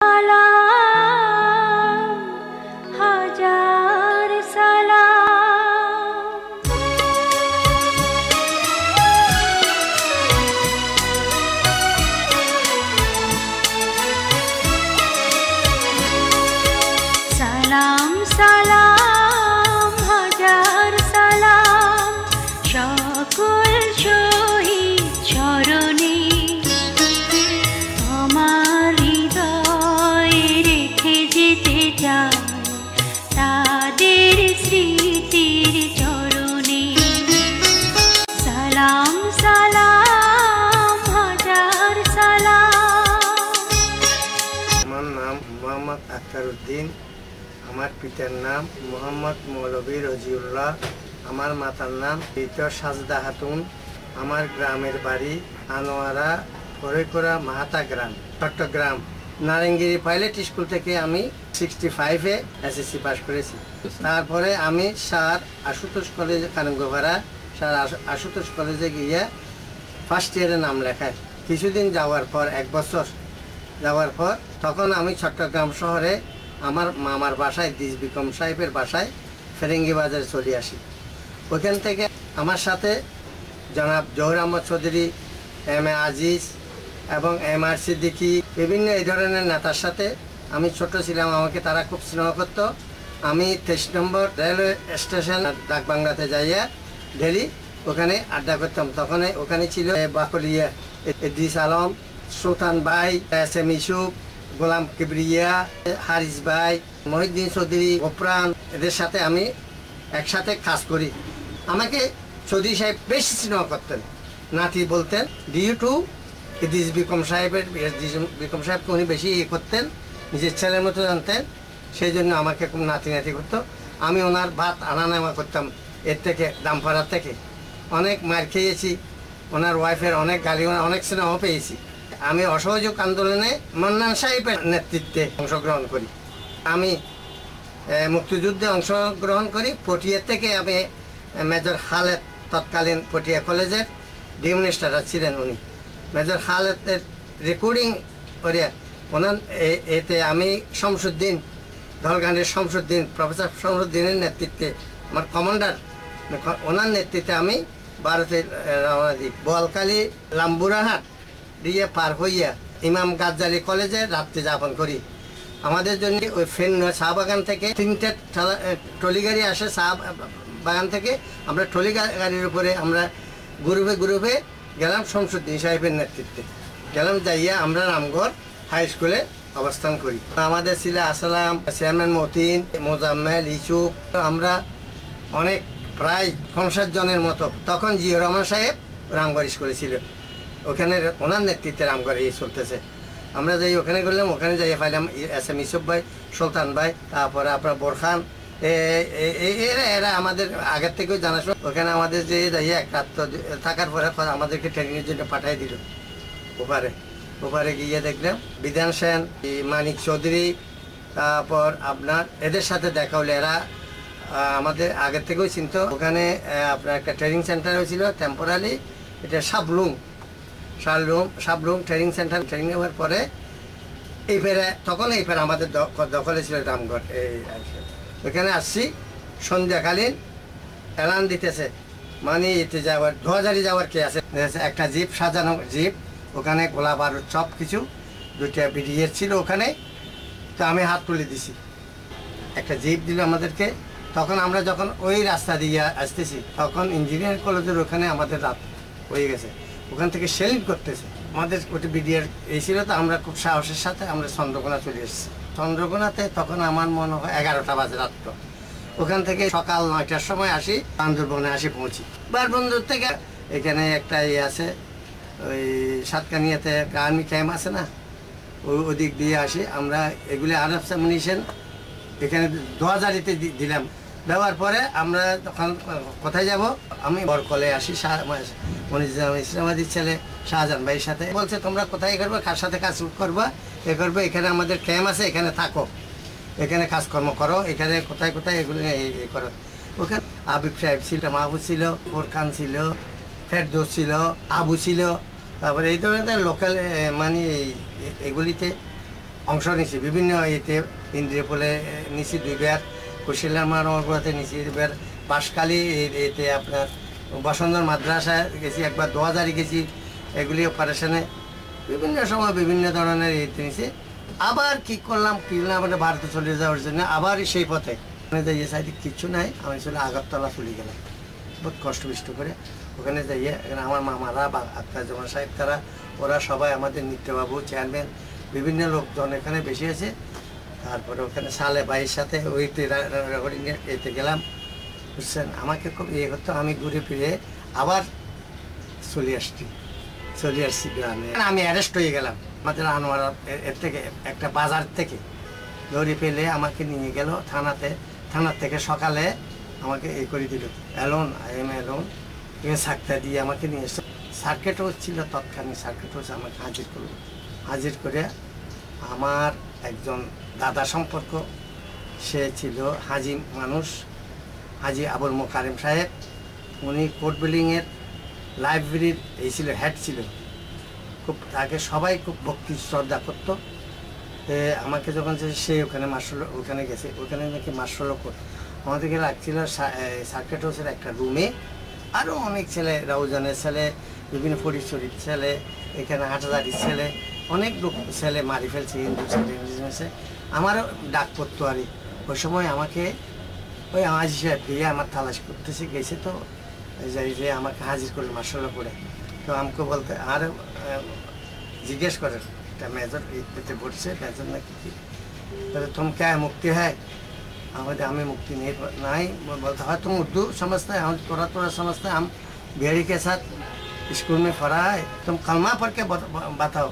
সালাম হাজার সালাম সালাম সালাম হাজার সালাম সকল শহীদ চরণে আমার হৃদয়ে রেখে যেতে চাই তাদের স্মৃতির চরণে সালাম সালাম হাজার সালাম। আমার নাম মোহাম্মদ আখতারউদ্দিন। আমার পিতার নাম মোহাম্মদ মৌলভী রজিউল্লাহ। আমার মাতার নাম সাজদা খাতুন। আমার গ্রামের বাড়ি আনোয়ারা ফরিকরা মাহাতা গ্রাম, চট্টগ্রাম। নারেঙ্গিরি পাইলট স্কুল থেকে আমি 65-এ এসএসসি পাস করেছি। তারপরে আমি sir Ashutosh college Kanungopara, sir Ashutosh কলেজে গিয়ে ফার্স্ট ইয়ারে নাম লেখায়। কিছুদিন যাওয়ার পর, 1 বছর যাওয়ার পর, তখন আমি চট্টগ্রাম শহরে আমার মামার বাসায় দিস বিক্রম সাহেবের বাসায় ফেরেঙ্গি বাজারে চলে আসি। ওখান থেকে আমার সাথে জনাব জহুর আহমদ চৌধুরী, এম এ আজিজ এবং এম আর সিদ্দিকী, বিভিন্ন এই ধরনের নেতার সাথে আমি ছোট ছিলাম, আমাকে তারা খুব স্নেহ করতো। আমি 23 নম্বর রেলওয়ে স্টেশন ডাকবাংলাতে যাইয়া ডেলি ওখানে আড্ডা করতাম। তখন ওখানে ছিল বাকলিয়া, ইদ্রিস আলম, সুলতান ভাই, এস এম ইউসুফ, গোলাম কিবরিয়া, হারিস ভাই, মহিউদ্দিন চৌধুরী, গোপরান, এদের সাথে আমি একসাথে কাজ করি। আমাকে চৌধুরী সাহেব বেশি স্নেহ করতেন, নাতি বলতেন। ডিউ টু ইদ্রিস বিক্রম সাহেবের, বিক্রম সাহেবকে উনি বেশি করতেন, নিজের ছেলের মতো জানতেন, সেই জন্য আমাকে খুব নাতি নাতি করতো। আমি ওনার ভাত আনা নেওয়া করতাম এর থেকে, দামপাড়ার থেকে। অনেক মার খেয়েছি, ওনার ওয়াইফের অনেক গালি, অনেক স্নেহ পেয়েছি। আমি অসহযোগ আন্দোলনে মান্নান সাহেবের নেতৃত্বে অংশগ্রহণ করি। আমি মুক্তিযুদ্ধে অংশগ্রহণ করি। পটিয়া থেকে আমি মেজর খালেদ, তৎকালীন পটিয়া কলেজের ডিন মিনিস্টার ছিলেন উনি, মেজর খালেদের রেকর্ডিং করে ওনার এতে আমি শামসুদ্দিন, ধলগানের শামসুদ্দিন, প্রফেসর শামসুদ্দিনের নেতৃত্বে, আমার কমান্ডার, ওনার নেতৃত্বে আমি ভারতের রওনা দিই। বোয়ালখালী লাম্বুরাহাট দিয়ে পার হইয়া ইমাম গাজ্জালি কলেজে রাত্রি যাপন করি। আমাদের জন্য ওই চা বাগান থেকে 3টে ট্রলি গাড়ি আসে, চা বাগান থেকে আমরা ট্রলি গাড়ির উপরে আমরা গ্রুপে গ্রুপে গেলাম। শামসুদ্দিন সাহেবের নেতৃত্বে গেলাম, যাইয়া আমরা রামগড় হাই স্কুলে অবস্থান করি। আমাদের ছিল আসলাম, চেয়ারম্যান মতিন, মোজাম্মেল, ইসুফ, আমরা অনেক প্রায় 50 জনের মতো। তখন জিয়র রহমান সাহেব রামগড় স্কুলে ছিল, ওখানে ওনার নেতৃত্বে রামগড়ে চলতেছে। আমরা যাই ওখানে করলাম, ওখানে যাই পাইলাম এস এম ইউসুফ ভাই, সুলতান ভাই, তারপরে আপনার বোরখান, এরা আমাদের আগের থেকেও জানাশোনা। ওখানে আমাদের যে যাইয়া এক রাত থাকার পরে আমাদেরকে ট্রেনিংয়ের জন্য পাঠিয়ে দিল ওপারে গিয়ে দেখলাম বিধান সেন, মানিক চৌধুরী, তারপর আপনার এদের সাথে দেখা হলো। এরা আমাদের আগের থেকেও চিনত। ওখানে আপনার একটা ট্রেনিং সেন্টার হয়েছিল টেম্পোরারি, এটা সাবলুম ট্রেনিং সেন্টার। ট্রেনিং হওয়ার পরে এই ফেরে আমাদের দখলে ছিল রামগড়। ওখানে আসছি, সন্ধ্যাকালীন এলান দিতেছে, মানে এতে যাওয়ার, ধোয়াজারি যাওয়ার কে আছে, একটা জিপ, সাজানো জিপ, ওখানে গোলা বারুদ সব কিছু, 2টা বিডিএর ছিল ওখানে। তো আমি হাত তুলে দিছি, একটা জিপ দিল আমাদেরকে। তখন আমরা যখন ওই রাস্তা দিয়ে আসতেছি, তখন ইঞ্জিনিয়ারিং কলেজের ওখানে আমাদের রাত হয়ে গেছে, ওখান থেকে সেলিং করতেছে। আমাদের ওটা বিডিআর এই ছিল, তো আমরা খুব সাহসের সাথে আমরা চন্দ্রকোনা চলে এসেছি। চন্দ্রকোনাতে তখন আমার মনে হয় 11টা বাজে রাত্র। ওখান থেকে সকাল 9টার সময় আসি, বান্দরবনে পৌঁছি। বারবন্দর থেকে এখানে একটা আছে, ওই সাতকানিয়াতে আর্মি ক্যাম্প আছে না, ওদিক দিয়ে আসি আমরা। এগুলি আরব মিউনিশন এখানে 2000-তে দিলাম। দেওয়ার পরে আমরা তখন কোথায় যাব, আমি বরকলে আসি, ইসলামাবাদীর ছেলে শাহজাহান ভাইয়ের সাথে। বলছে তোমরা কোথায় করবে, কার সাথে কাজ করবা, করবে, এখানে আমাদের ক্যাম্প আছে, এখানে থাকো, এখানে কাজকর্ম করো, এখানে কোথায় কোথায় এগুলো করো। ওখানে আবিব সাহেব ছিল, মাহবুব ছিল, ফোরখান ছিল, ফেরদৌস ছিল, আবু ছিল, তারপরে এই ধরনের লোকাল মানে এগুলিতে অংশ নিছি বিভিন্ন এতে ইন্দ্রিয়পুলে নিছি 2বার, কুশিলার মানবগুলোতে নিছি 2বার, বাঁশখালী এতে আপনার বসন্তর মাদ্রাসায় গেছি একবার, 2000 গেছি এগুলি অপারেশনে। বিভিন্ন সময় বিভিন্ন ধরনের এতে নিছি। আবার কি করলাম আমাদের ভারতে চলে যাওয়ার জন্য আবার সেই পথে যাইয়ে সাইডে কিচ্ছু নাই, আমি চলে আগরতলা চলে গেলাম বহুত কষ্ট বিষ্ট করে। ওখানে যাইয়ে এখানে আমার মামারা বা আক্তার জামান সাহেব তারা ওরা সবাই আমাদের নিত্যবাবু চেয়ারম্যান বিভিন্ন লোকজন এখানে বেশি আছে। তারপরে ওখানে সালে ভাইয়ের সাথে ওইতে রেকর্ডিংয়ে এতে গেলাম, বুঝছেন। আমাকে খুব ইয়ে করতো, আমি ঘুরে ফিরে আবার চলে আসছি গ্রামে। আমি অ্যারেস্ট হয়ে গেলাম আমাদের আনোয়ার এর থেকে একটা বাজার থেকে ধরে ফেলে আমাকে নিয়ে গেল থানার থেকে সকালে আমাকে এই করে দিল অ্যালোন, আই এম অ্যালোন, সাক্তা দিয়ে আমাকে নিয়ে এসে সার্কিট হাউস ছিল তৎকালীন, সার্কিট হাউসে আমাকে হাজির করে আমার একজন দাদা সম্পর্ক, সে ছিল হাজি মানুষ, হাজি আবুল মোকারেম সাহেব। উনি কোর্ট বিল্ডিংয়ের লাইব্রেরির এই ছিল হেড ছিল, খুব তাকে সবাই খুব ভক্তি শ্রদ্ধা করতো। আমাকে যখন সে ওখানে গেছে, ওখানে নাকি মার্শাল কোর্ট আমাদেরকে রাখছিল সার্কিট হাউসের একটা রুমে। আরও অনেক ছেলে, রাউজানের ছেলে, বিভিন্ন ফরিদশরীর ছেলে, এখানে হাটাদারির ছেলে, অনেক লোক ছেলে মারি ফেলছে, হিন্দু ছেলে। আমারও ডাক পড়তো আর ওই সময় আমাকে ওই হাজি সাহেব গিয়ে আমার তালাশ করতেছে গেছে, তো যাই যে আমাকে হাজির করলে মার্শাল করে। তো আমাকে বলতে আর জিজ্ঞেস করে একটা মেজর এতে পড়ছে, মেজর নাকি কি, तुम क्या है मुक्ति है? हमें मुक्ति नहीं बोलता है। तुम उर्दू समझते हैं? हम थोड़ा समझते हैं, हम भेड़ी के साथ स्कूल में पढ़ा है। तुम कलमा पढ़ के बताओ,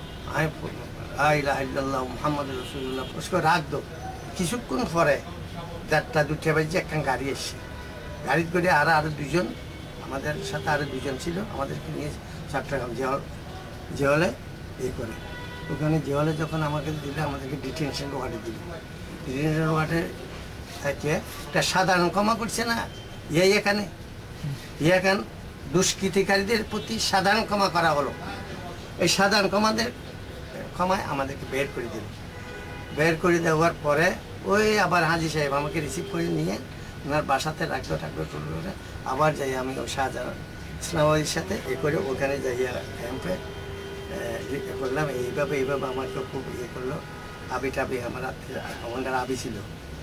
मोहम्मद रसूलुल्लाह, उसको रख दो। কিছুক্ষণ পরে 1টা-2টা বাজে একটা গাড়ি এসছে, গাড়ি করে আরো দুজন আমাদের সাথে আরো দুজন ছিল, আমাদেরকে নিয়ে চট্টগ্রাম জেলে এই করে। ওখানে জেলে যখন আমাকে দিলে, আমাদেরকে ডিটেনশন ওয়ার্ডে দিল। ডিটেনশন ওয়ার্ডে থেকে একটা সাধারণ ক্ষমা করছে না, এখানে দুষ্কৃতিকারীদের প্রতি সাধারণ ক্ষমা করা হলো। এই সাধারণ ক্ষমায় আমাদেরকে বের করে দিল। বের করে দেওয়ার পরে ওই আবার হাজি সাহেব আমাকে রিসিভ করে নিয়ে ওনার বাসাতে রাখলো করে আবার যাই আমি ওই শাহজাহান ইসলামাবাদীর সাথে এ করে ওখানে যাইয়া ক্যাম্পে করলাম। এইভাবে আমাকে খুব ইয়ে করলো। আবি আমার কমান্ডার আবি ছিল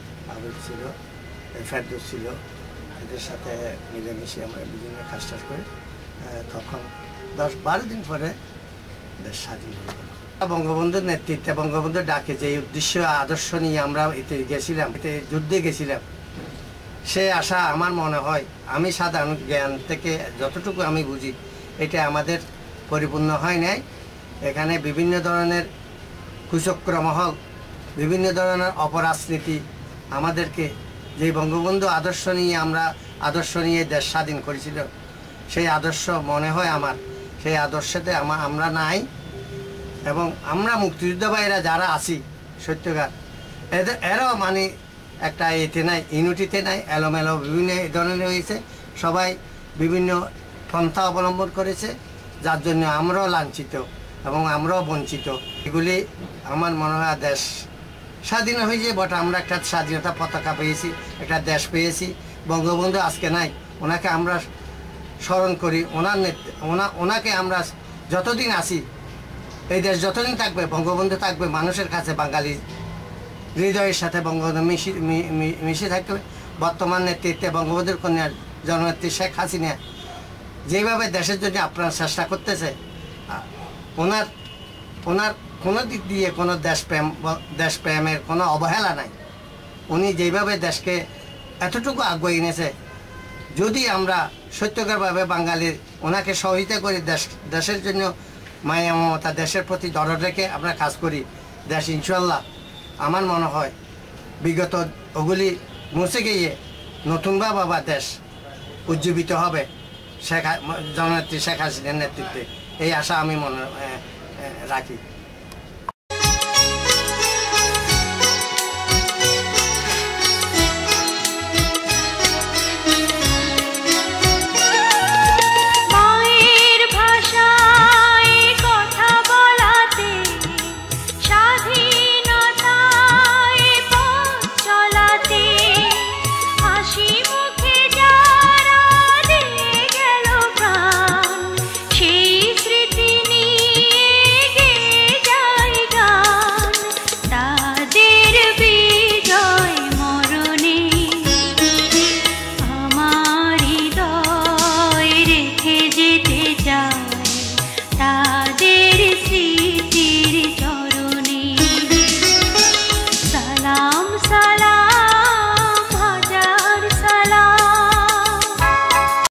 ফেরদৌস ছিল, এদের সাথে মিলেমিশে আমরা বিভিন্ন কাজ করে তখন 10-12 দিন পরে দেশ স্বাধীন হয়ে গেল। বঙ্গবন্ধুর নেতৃত্বে, বঙ্গবন্ধুর ডাকে যে উদ্দেশ্য আদর্শ নিয়ে আমরা এতে গেছিলাম, এতে যুদ্ধে গেছিলাম, সে আশা আমার মনে হয় আমি সাধারণ জ্ঞান থেকে যতটুকু আমি বুঝি এটা আমাদের পরিপূর্ণ হয় নাই। এখানে বিভিন্ন ধরনের কুচক্র মহল, বিভিন্ন ধরনের অপরাজনীতি আমাদেরকে যে বঙ্গবন্ধু আদর্শ নিয়ে দেশ স্বাধীন করেছিল, সেই আদর্শ মনে হয় আমার সেই আদর্শতে আমরা নাই। এবং আমরা মুক্তিযোদ্ধা ভাইরা যারা আছি সত্যকার, এরাও মানে একটা এতে নাই, ইউনিটিতে নাই, এলোমেলো বিভিন্ন ধরনের হয়েছে। সবাই বিভিন্ন পন্থা অবলম্বন করেছে, যার জন্য আমরাও লাঞ্ছিত এবং আমরাও বঞ্চিত। এগুলি আমার মনে হয় দেশ স্বাধীন হয়েছে বট, আমরা একটা স্বাধীনতা পতাকা পেয়েছি, একটা দেশ পেয়েছি। বঙ্গবন্ধু আজকে নাই, ওনাকে আমরা স্মরণ করি, ওনাকে আমরা যতদিন আসি, এই দেশ যতদিন থাকবে বঙ্গবন্ধু থাকবে মানুষের কাছে, বাঙালি হৃদয়ের সাথে বঙ্গবন্ধু মিশে থাকবে। বর্তমান নেতৃত্বে বঙ্গবন্ধুর কন্যা জননেত্রী শেখ হাসিনা যেভাবে দেশের জন্য আপনার চেষ্টা করতেছে, ওনার কোনো দিক দিয়ে কোনো দেশপ্রেমের কোনো অবহেলা নাই। উনি যেভাবে দেশকে এতটুকু আগুয়ে এনেছে, যদি আমরা সত্যকারভাবে বাঙালির ওনাকে সহযোগিতা করি, দেশের জন্য মায়া মমতা, দেশের প্রতি দরদ রেখে আমরা কাজ করি, দেশ ইনশাল্লাহ আমার মনে হয় বিগত ওগুলি মুছে গিয়ে নতুনভাবে আবার দেশ উজ্জীবিত হবে জননেত্রী শেখ হাসিনার নেতৃত্বে, এই আশা আমি রাখি।